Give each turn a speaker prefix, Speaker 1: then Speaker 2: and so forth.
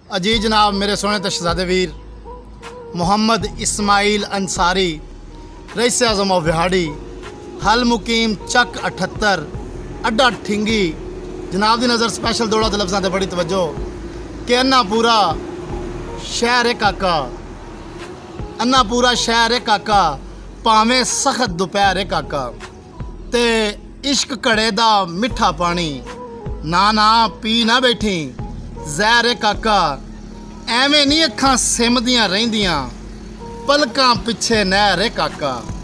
Speaker 1: अजी जनाब मेरे सोने ते शहजादे वीर मोहम्मद इस्माइल अंसारी रईस आज़म ऑफ विहाड़ी हल मुकीम चक 78 अड्डा ठिंगी जनाब दी नज़र स्पैशल दौड़ा ते लफ्ज़ां ते बड़ी तवज्जो कि अन्ना पूरा शहर है काका, अन्ना पूरा शहर है काका, भावें सख्त दोपहर है काका, ते इश्क घड़े दा मिठा पानी ना ना पी ना बैठी जहर है काका, एवें नहीं अखां सिमदियां रहिंदियां पलकां पिछे नहर है काका।